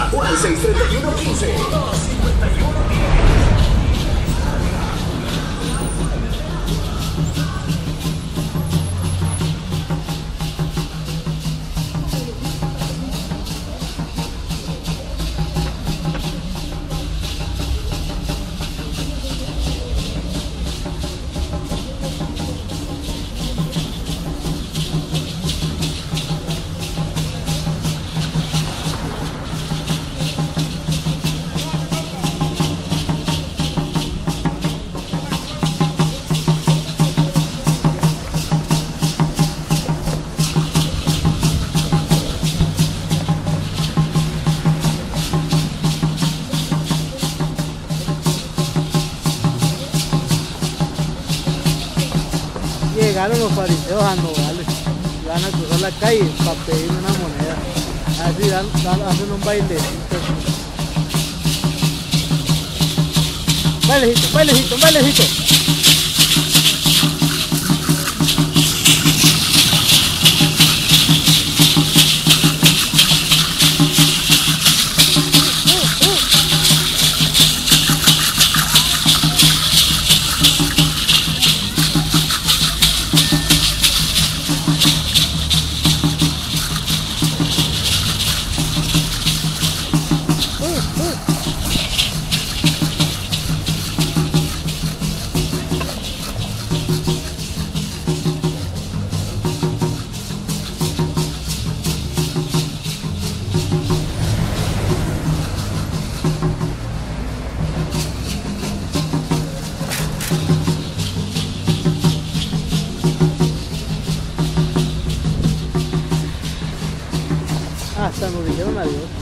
Llama o al 631-15. Llegaron los fariseos a Nogales, van a cruzar la calle para pedir una moneda, así hacen un bailecito. Bailecito, bailecito, bailecito. Hasta nos dijeron adiós.